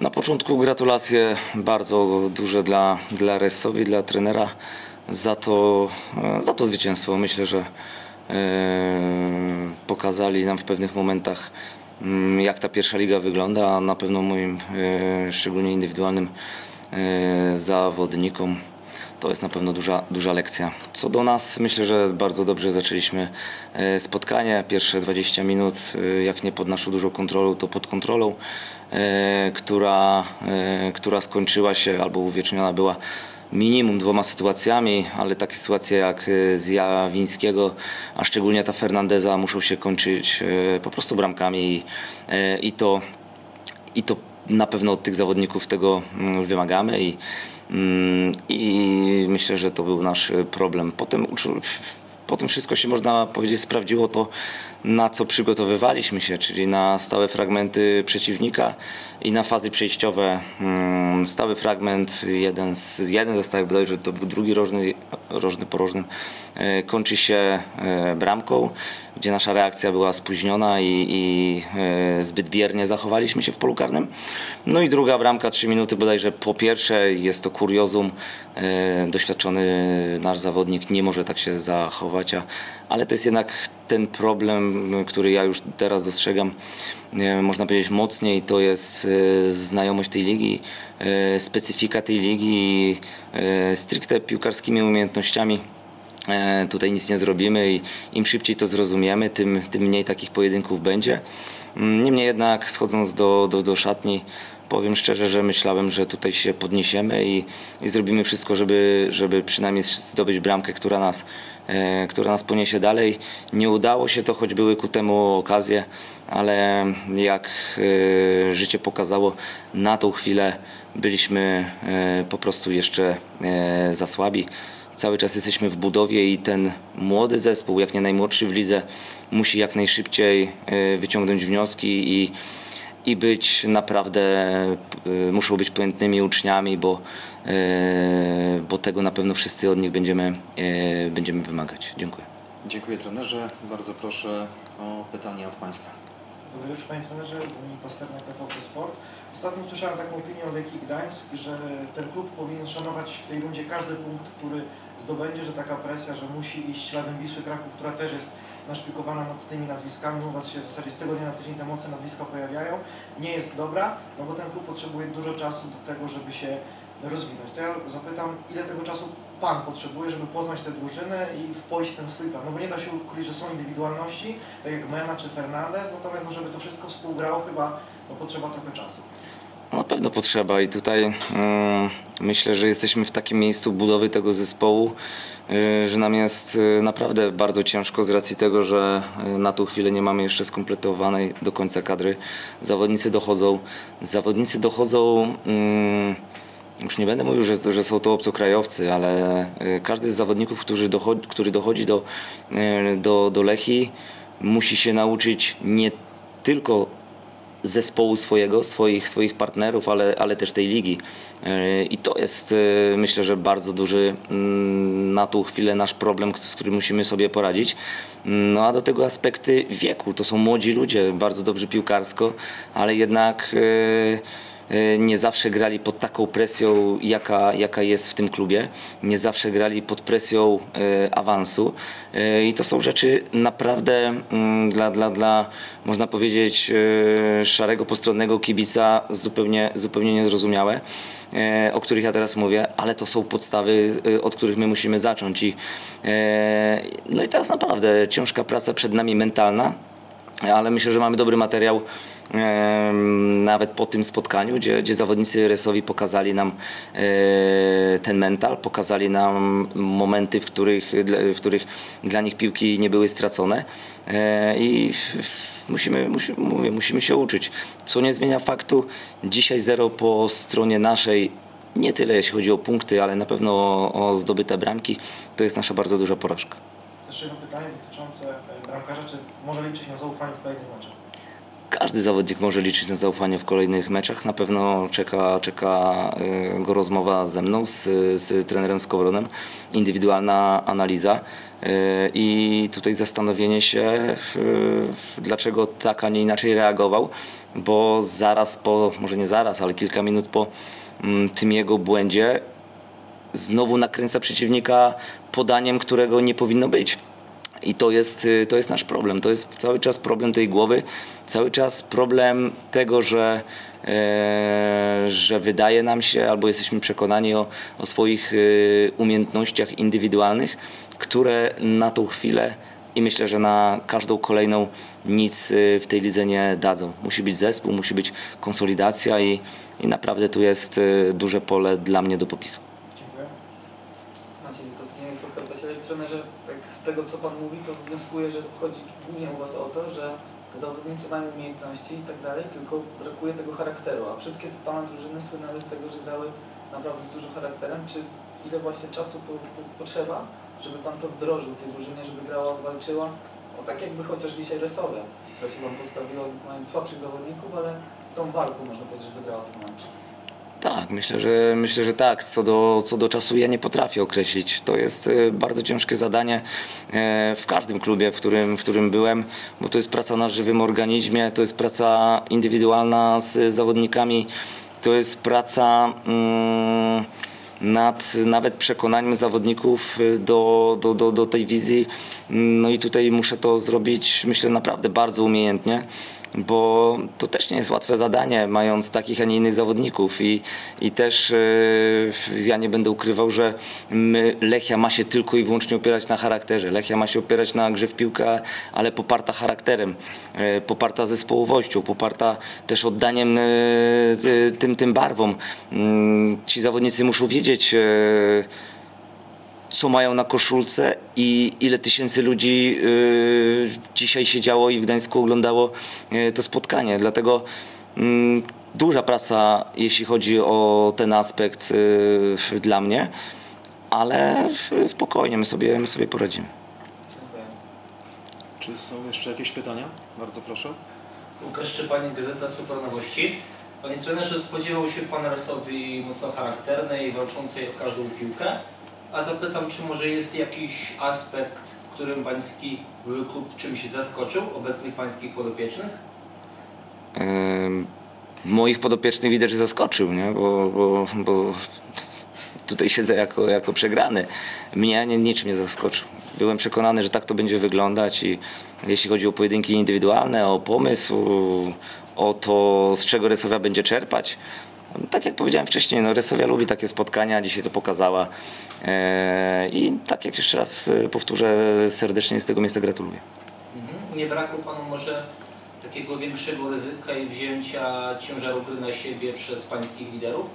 Na początku gratulacje bardzo duże dla Ressowi, dla trenera za to zwycięstwo. Myślę, że pokazali nam w pewnych momentach, jak ta pierwsza liga wygląda, a na pewno moim szczególnie indywidualnym zawodnikom to jest na pewno duża lekcja. Co do nas, myślę, że bardzo dobrze zaczęliśmy spotkanie. Pierwsze 20 minut, jak nie pod naszą dużą kontrolą, to pod kontrolą, która skończyła się albo uwieczniona była minimum 2 sytuacjami, ale takie sytuacje jak z Jawińskiego, a szczególnie ta Fernandeza, muszą się kończyć po prostu bramkami i to na pewno od tych zawodników tego wymagamy i myślę, że to był nasz problem. Potem wszystko się, można powiedzieć, sprawdziło to, na co przygotowywaliśmy się, czyli na stałe fragmenty przeciwnika i na fazy przejściowe. Stały fragment, jeden ze stałych, bodajże to był drugi rożny po rożnym, kończy się bramką, gdzie nasza reakcja była spóźniona i zbyt biernie zachowaliśmy się w polu karnym. No i druga bramka, 3 minuty bodajże po pierwszej, jest to kuriozum. Doświadczony nasz zawodnik nie może tak się zachować, ale to jest jednak ten problem, który ja już teraz dostrzegam, można powiedzieć mocniej, to jest znajomość tej ligi, specyfika tej ligi, stricte piłkarskimi umiejętnościami. Tutaj nic nie zrobimy i im szybciej to zrozumiemy, tym mniej takich pojedynków będzie. Niemniej jednak, schodząc do szatni, powiem szczerze, że myślałem, że tutaj się podniesiemy i zrobimy wszystko, żeby przynajmniej zdobyć bramkę, która nas poniesie dalej. Nie udało się to, choć były ku temu okazje, ale jak życie pokazało, na tą chwilę byliśmy po prostu jeszcze za słabi. Cały czas jesteśmy w budowie i ten młody zespół, jak nie najmłodszy w lidze, musi jak najszybciej wyciągnąć wnioski i być naprawdę, muszą być pojętnymi uczniami, bo tego na pewno wszyscy od nich będziemy wymagać. Dziękuję. Dziękuję trenerze. Bardzo proszę o pytanie od Państwa. Dobry wieczór, panie trenerze. Dominik Pasternak, TVP Sport. Ostatnio słyszałem taką opinię od Lechii Gdańsk, że ten klub powinien szanować w tej rundzie każdy punkt, który zdobędzie, że taka presja, że musi iść śladem Wisły Kraków, która też jest naszpikowana nad tymi nazwiskami. U Was się w zasadzie z tego dnia na tydzień te mocne nazwiska pojawiają. Nie jest dobra, no bo ten klub potrzebuje dużo czasu do tego, żeby się rozwinąć. To ja zapytam, ile tego czasu Pan potrzebuje, żeby poznać tę drużynę i wpoić ten swój plan? No bo nie da się ukryć, że są indywidualności, tak jak Mena czy Fernandez, natomiast no, żeby to wszystko współgrało, chyba potrzeba trochę czasu. Na pewno potrzeba i tutaj myślę, że jesteśmy w takim miejscu budowy tego zespołu, że nam jest naprawdę bardzo ciężko z racji tego, że na tą chwilę nie mamy jeszcze skompletowanej do końca kadry. Zawodnicy dochodzą, już nie będę mówił, że są to obcokrajowcy, ale każdy z zawodników, który dochodzi do Lechii, musi się nauczyć nie tylko zespołu swoich partnerów, ale też tej ligi. I to jest, myślę, że bardzo duży na tą chwilę nasz problem, z którym musimy sobie poradzić. No a do tego aspekty wieku. To są młodzi ludzie, bardzo dobrzy piłkarsko, ale jednak nie zawsze grali pod taką presją, jaka jest w tym klubie. Nie zawsze grali pod presją awansu. I to są rzeczy naprawdę dla można powiedzieć, szarego, postronnego kibica zupełnie niezrozumiałe, o których ja teraz mówię, ale to są podstawy, od których my musimy zacząć. No i teraz naprawdę ciężka praca przed nami mentalna, ale myślę, że mamy dobry materiał nawet po tym spotkaniu, gdzie zawodnicy Ressowi pokazali nam ten mental, pokazali nam momenty, w których dla nich piłki nie były stracone i musimy się uczyć. Co nie zmienia faktu, dzisiaj 0 po stronie naszej, nie tyle jeśli chodzi o punkty, ale na pewno o zdobyte bramki, to jest nasza bardzo duża porażka. Też jedno pytanie dotyczące bramkarza, czy może liczyć na zaufanie w kolejnych meczach? każdy zawodnik może liczyć na zaufanie w kolejnych meczach. Na pewno czeka go rozmowa ze mną, z trenerem Skowronem, indywidualna analiza i tutaj zastanowienie się, dlaczego tak, a nie inaczej reagował, bo zaraz po, może nie zaraz, ale kilka minut po tym jego błędzie znowu nakręca przeciwnika podaniem, którego nie powinno być. I to jest nasz problem. To jest cały czas problem tej głowy, cały czas problem tego, że wydaje nam się, albo jesteśmy przekonani o swoich umiejętnościach indywidualnych, które na tą chwilę i myślę, że na każdą kolejną nic w tej lidze nie dadzą. Musi być zespół, musi być konsolidacja i naprawdę tu jest duże pole dla mnie do popisu. Maciej Wysocki, nie wiem skąd ale trenerze, tak z tego co Pan mówi, to wnioskuję, że chodzi głównie u Was o to, że zawodnicy mają umiejętności i tak dalej, tylko brakuje tego charakteru, a wszystkie te Pana drużyny słynęły z tego, że grały naprawdę z dużym charakterem. Czy ile właśnie czasu potrzeba, żeby Pan to wdrożył w tej drużynie, żeby grała, walczyła? O tak jakby chociaż dzisiaj Resowie, która się Wam postawiła, mając słabszych zawodników, ale tą walką można powiedzieć, że wygrała ten mecz. Tak, myślę, że tak. Co do czasu ja nie potrafię określić. To jest bardzo ciężkie zadanie w każdym klubie, w którym byłem, bo to jest praca na żywym organizmie, to jest praca indywidualna z zawodnikami, to jest praca nad nawet przekonaniem zawodników do tej wizji. No i tutaj muszę to zrobić, myślę, naprawdę bardzo umiejętnie, bo to też nie jest łatwe zadanie, mając takich, a nie innych zawodników i też ja nie będę ukrywał, że Lechia ma się tylko i wyłącznie opierać na charakterze. Lechia ma się opierać na grze w piłkę, ale poparta charakterem, poparta zespołowością, poparta też oddaniem tym barwom. Ci zawodnicy muszą wiedzieć, co mają na koszulce i ile tysięcy ludzi dzisiaj siedziało i w Gdańsku oglądało to spotkanie. Dlatego duża praca, jeśli chodzi o ten aspekt dla mnie, ale spokojnie, my sobie poradzimy. Czy są jeszcze jakieś pytania? Bardzo proszę. Łukasz Szczepanik, Gazeta Super Nowości. Panie trenerze, spodziewał się Pan Resowi mocno charakternej, walczącej o każdą piłkę. A zapytam, czy może jest jakiś aspekt, w którym pański klub czymś zaskoczył obecnych pańskich podopiecznych? Moich podopiecznych widać, że zaskoczył, nie? Bo tutaj siedzę jako przegrany. Mnie niczym nie zaskoczył. Byłem przekonany, że tak to będzie wyglądać i jeśli chodzi o pojedynki indywidualne, o pomysł, o to, z czego Resowia będzie czerpać. Tak jak powiedziałem wcześniej, no Resowia lubi takie spotkania, dzisiaj to pokazała i tak jak jeszcze raz powtórzę, serdecznie z tego miejsca gratuluję. Nie brakło Panu może takiego większego ryzyka i wzięcia ciężaru gry na siebie przez pańskich liderów?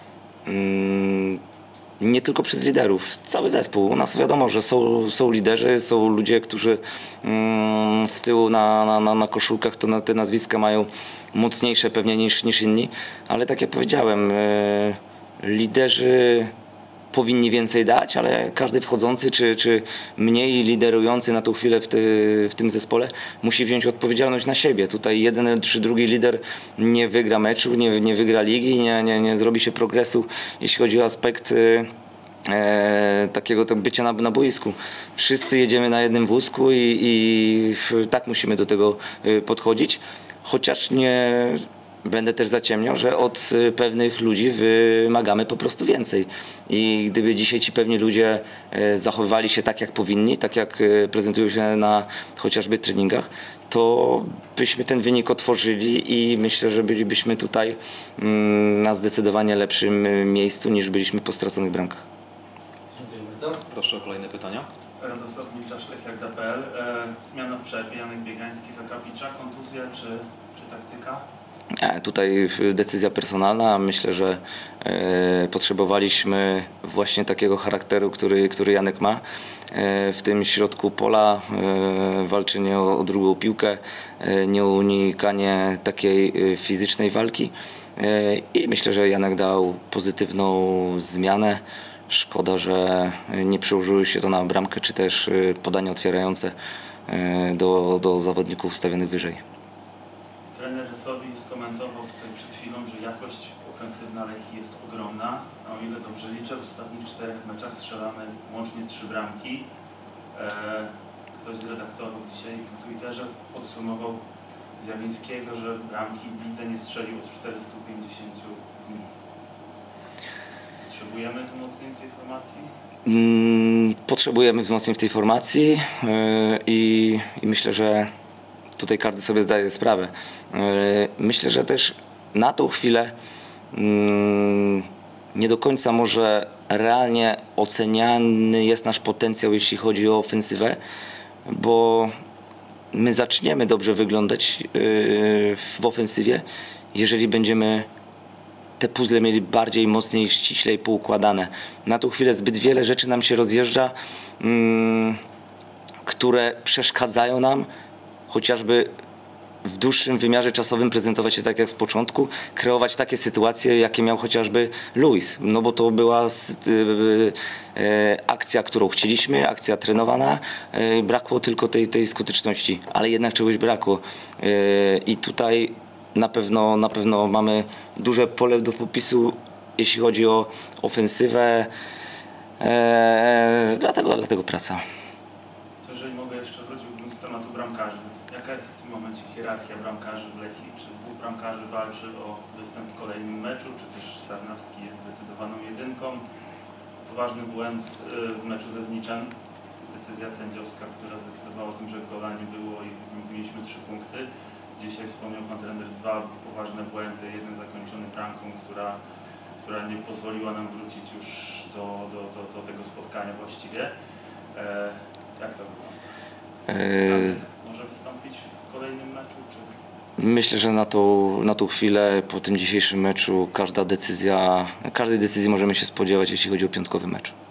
Nie tylko przez liderów, cały zespół. U nas wiadomo, że są liderzy, są ludzie, którzy z tyłu na koszulkach to te nazwiska mają mocniejsze pewnie niż inni, ale tak jak powiedziałem, liderzy powinni więcej dać, ale każdy wchodzący czy mniej liderujący na tą chwilę w tym zespole musi wziąć odpowiedzialność na siebie. Tutaj jeden czy drugi lider nie wygra meczu, nie wygra ligi, nie zrobi się progresu, jeśli chodzi o aspekt takiego bycia na boisku. Wszyscy jedziemy na jednym wózku i tak musimy do tego podchodzić, chociaż nie będę też zaciemniał, że od pewnych ludzi wymagamy po prostu więcej. I gdyby dzisiaj ci pewni ludzie zachowywali się tak, jak powinni, tak jak prezentują się na chociażby treningach, to byśmy ten wynik otworzyli i myślę, że bylibyśmy tutaj na zdecydowanie lepszym miejscu niż byliśmy po straconych bramkach. Dziękuję bardzo. Proszę o kolejne pytania. Radosław Milczasz, Lechia.pl. Zmiana w przerwie, Janek Biegański za Kapicza, kontuzja czy taktyka? Tutaj decyzja personalna. Myślę, że potrzebowaliśmy właśnie takiego charakteru, który Janek ma. W tym środku pola walczenie o drugą piłkę, nieunikanie takiej fizycznej walki. I myślę, że Janek dał pozytywną zmianę. Szkoda, że nie przełożyło się to na bramkę, czy też podanie otwierające do zawodników ustawionych wyżej. Trener Rysowi skomentował tutaj przed chwilą, że jakość ofensywna Lechii jest ogromna, a o ile dobrze liczę, w ostatnich 4 meczach strzelamy łącznie 3 bramki. Ktoś z redaktorów dzisiaj na Twitterze podsumował Zjawińskiego, że bramki w lidze nie strzelił od 450 dni. Potrzebujemy wzmocnienia tej formacji? Potrzebujemy wzmocnień w tej formacji i myślę, że tutaj każdy sobie zdaje sprawę. Myślę, że też na tą chwilę nie do końca może realnie oceniany jest nasz potencjał, jeśli chodzi o ofensywę, bo my zaczniemy dobrze wyglądać w ofensywie, jeżeli będziemy te puzzle mieli bardziej, mocniej, ściślej poukładane. Na tą chwilę zbyt wiele rzeczy nam się rozjeżdża, które przeszkadzają nam chociażby w dłuższym wymiarze czasowym prezentować się tak jak z początku, kreować takie sytuacje, jakie miał chociażby Luis. No bo to była akcja, którą chcieliśmy, akcja trenowana, brakło tylko tej skuteczności, ale jednak czegoś brakło. I tutaj na pewno mamy duże pole do popisu, jeśli chodzi o ofensywę, dlatego praca. To jeżeli mogę jeszcze wróciłbym do tematu bramkarzy. Jaka jest w tym momencie hierarchia bramkarzy w Lechii? Czy 2 bramkarzy walczy o występ w kolejnym meczu, czy też Sarnowski jest zdecydowaną jedynką? Poważny błęd w meczu ze Zniczem. Decyzja sędziowska, która zdecydowała o tym, że gola nie było i mieliśmy 3 punkty. Dzisiaj wspomniał pan trener 2 poważne błędy, jeden zakończony bramką, która nie pozwoliła nam wrócić już do tego spotkania właściwie. Jak to wygląda? Może wystąpić w kolejnym meczu? Czy... Myślę, że na tą chwilę, po tym dzisiejszym meczu, każdej decyzji możemy się spodziewać, jeśli chodzi o piątkowy mecz.